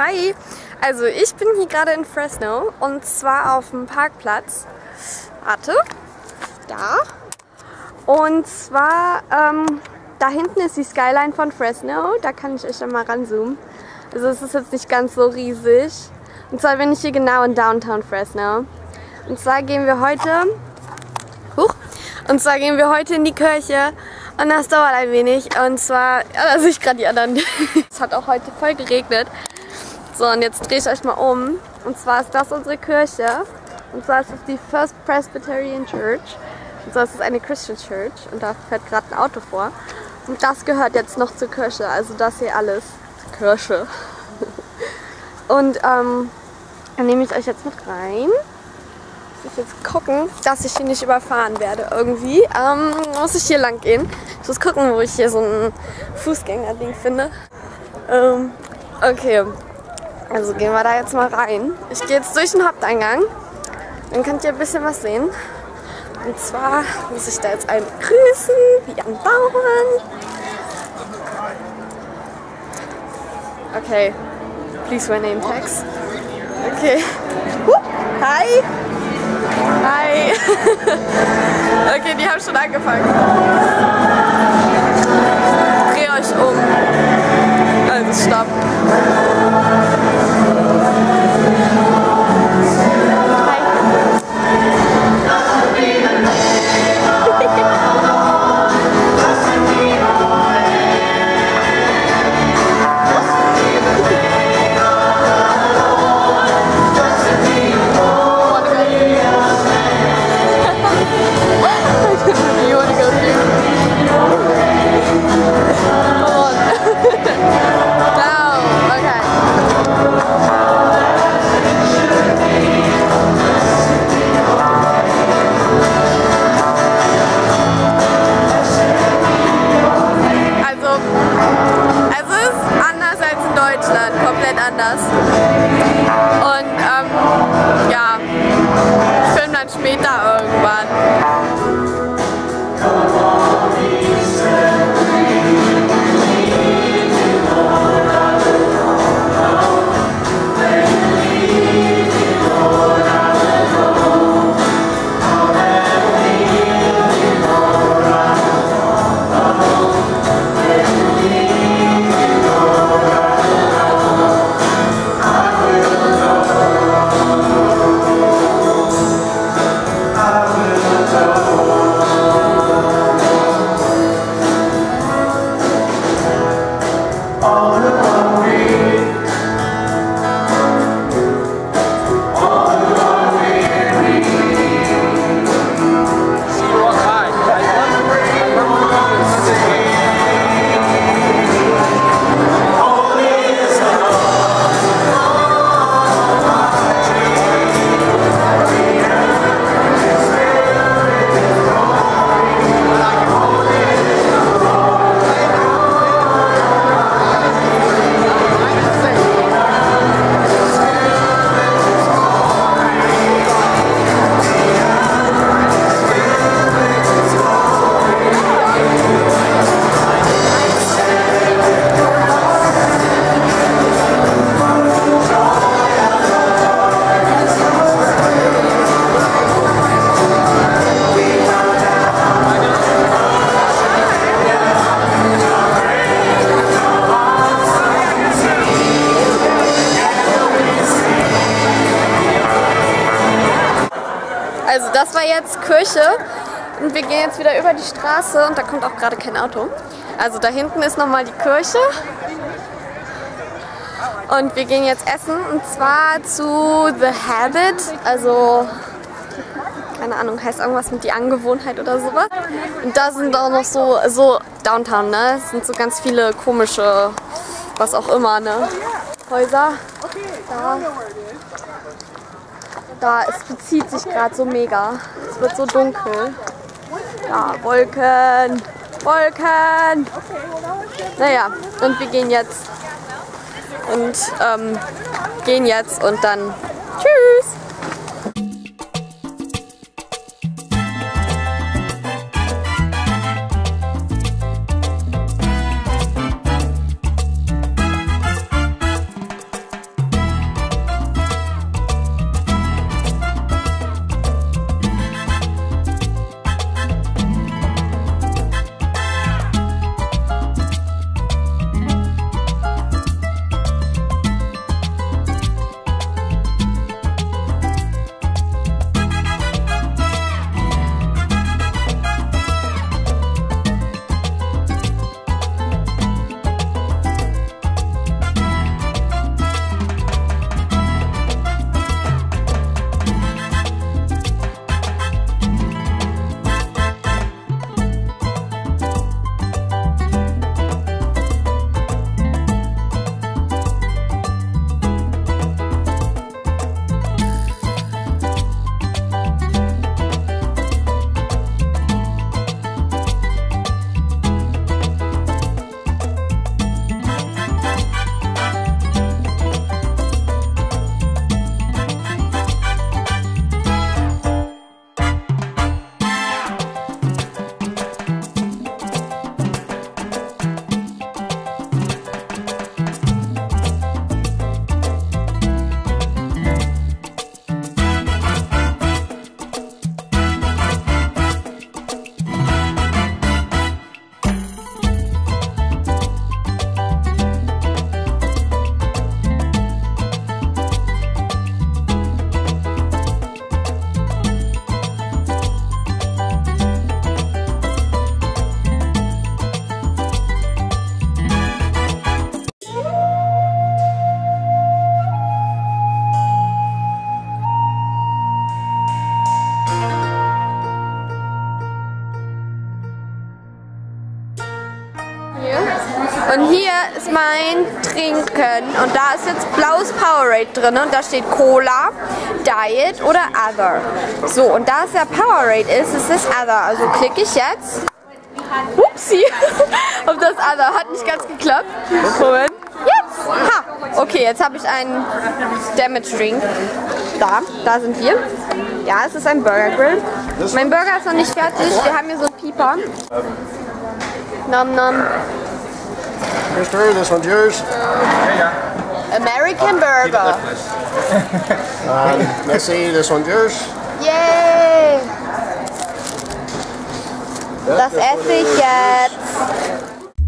Hi! Also ich bin hier gerade in Fresno und zwar auf dem Parkplatz. Warte, da. Und zwar, da hinten ist die Skyline von Fresno. Da kann ich euch dann mal ranzoomen. Also es ist jetzt nicht ganz so riesig. Und zwar bin ich hier genau in Downtown Fresno. Und zwar gehen wir heute... in die Kirche. Und das dauert ein wenig. Und zwar, ja, da sehe ich gerade die anderen. Es hat auch heute voll geregnet. So, und jetzt drehe ich euch mal um. Und zwar ist das unsere Kirche. Und zwar ist es die First Presbyterian Church. Und zwar ist es eine Christian Church. Und da fährt gerade ein Auto vor. Und das gehört jetzt noch zur Kirche. Also das hier alles zur Kirche. Und dann nehme ich euch jetzt mit rein. Ich muss jetzt gucken, dass ich hier nicht überfahren werde irgendwie. Muss ich hier lang gehen. Ich muss gucken, wo ich hier so ein Fußgängerding finde. Okay. Also gehen wir da jetzt mal rein. Ich gehe jetzt durch den Haupteingang. Dann könnt ihr ein bisschen was sehen. Und zwar muss ich da jetzt einen grüßen, wie am Bauern. Okay. Please wear name tags. Okay. Hi. Hi. Okay, die haben schon angefangen. Dreh euch um. Also stopp. Anders. Und ja, ich filme dann später irgendwann. Also das war jetzt Kirche und wir gehen jetzt wieder über die Straße und da kommt auch gerade kein Auto. Also da hinten ist nochmal die Kirche und wir gehen jetzt essen und zwar zu The Habit, also keine Ahnung, heißt irgendwas mit die Angewohnheit oder sowas. Und da sind auch noch so Downtown, ne? Es sind so ganz viele komische, was auch immer, ne? Häuser. Es bezieht sich gerade so mega. Es wird so dunkel. Ja, Wolken. Wolken. Naja, und wir gehen jetzt. Und dann tschüss. Und hier ist mein Trinken und da ist jetzt blaues Powerade drin und da steht Cola, Diet oder Other. So, und da es ja Powerade ist es Other. Also klicke ich jetzt. Upsi, auf das Other hat nicht ganz geklappt. Moment. Jetzt! Ha! Okay, jetzt habe ich einen Damage Drink. Da sind wir. Ja, es ist ein Burger Grill. Mein Burger ist noch nicht fertig. Wir haben hier so einen Pieper. Nom nom. Mister, this one's yours. American Burger. Missy, this one's yours. Yay! Das esse ich jetzt.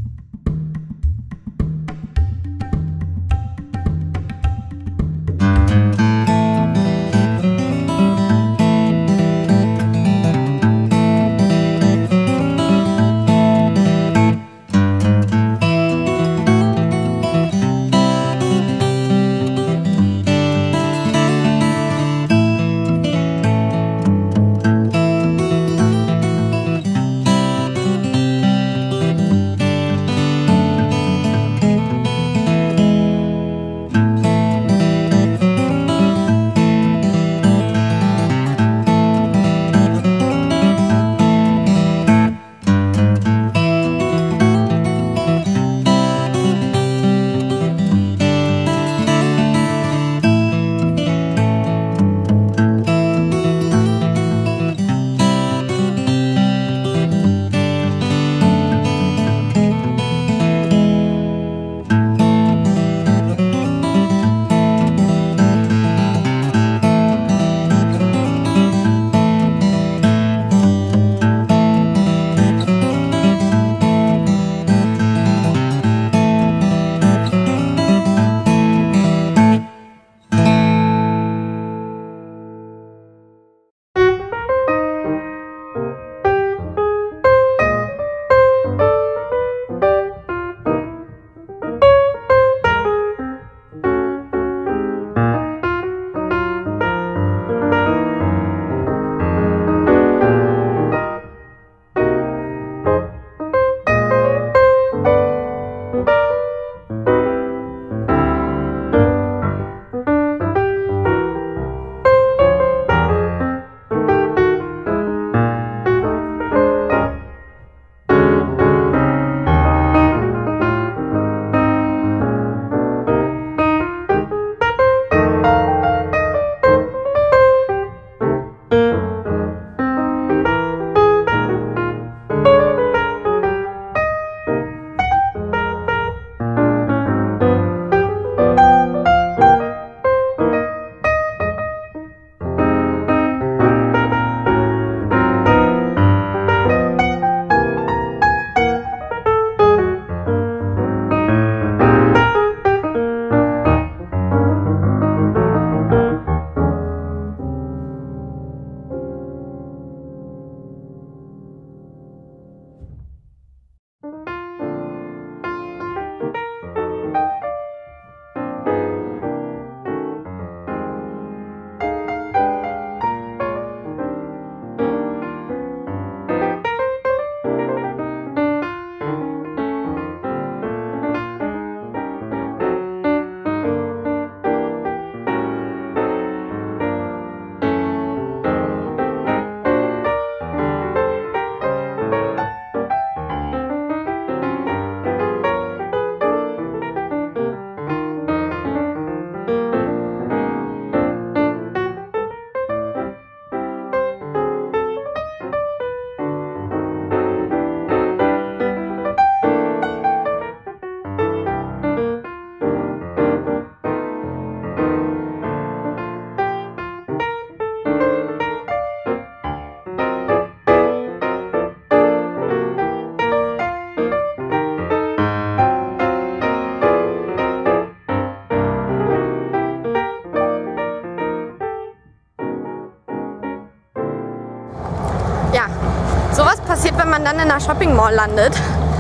Sowas passiert, wenn man dann in einer Shopping Mall landet.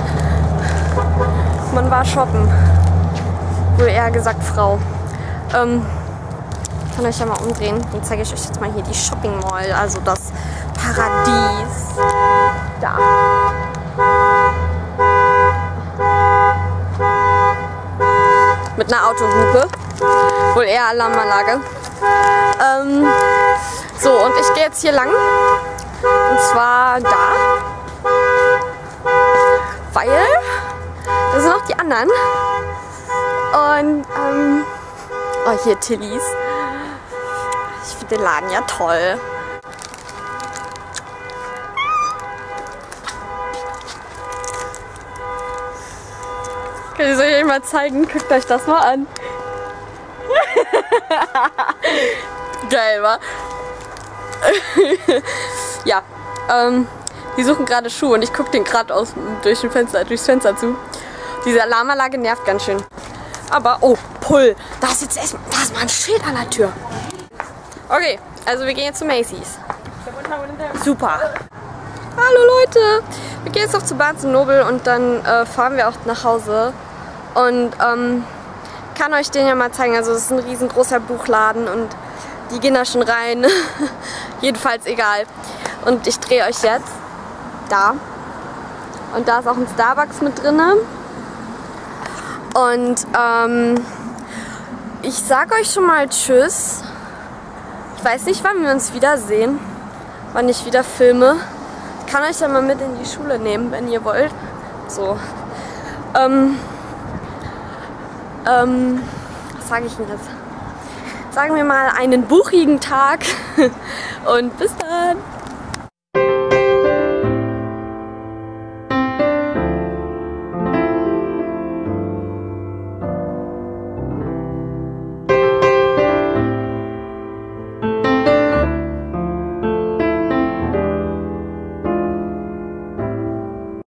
Man war shoppen. Wohl eher gesagt Frau. Ich kann euch ja mal umdrehen. Dann zeige ich euch jetzt mal hier die Shopping Mall. Also das Paradies. Da. Mit einer Autohupe. Wohl eher Alarmanlage. So, und ich gehe jetzt hier lang. Und zwar da. Weil da sind noch die anderen. Und, oh, hier Tillys. Ich finde den Laden ja toll. Kann ich euch mal zeigen? Guckt euch das mal an. Geil, wa? Ja, die suchen gerade Schuhe und ich gucke den gerade durchs Fenster zu. Diese Alarmanlage nervt ganz schön. Aber, oh, Pull. Da ist mal ein Schild an der Tür. Okay, also wir gehen jetzt zu Macy's. Super. Hallo Leute. Wir gehen jetzt noch zu Barnes & Noble und dann fahren wir auch nach Hause. Und kann euch den ja mal zeigen. Also es ist ein riesengroßer Buchladen und die gehen da schon rein. Jedenfalls egal. Und ich drehe euch jetzt da. Und da ist auch ein Starbucks mit drin. Und ich sag euch schon mal Tschüss. Ich weiß nicht, wann wir uns wiedersehen. Wann ich wieder filme. Ich kann euch ja mal mit in die Schule nehmen, wenn ihr wollt. So. Was sage ich denn jetzt? Sagen wir mal einen buchigen Tag und bis dann!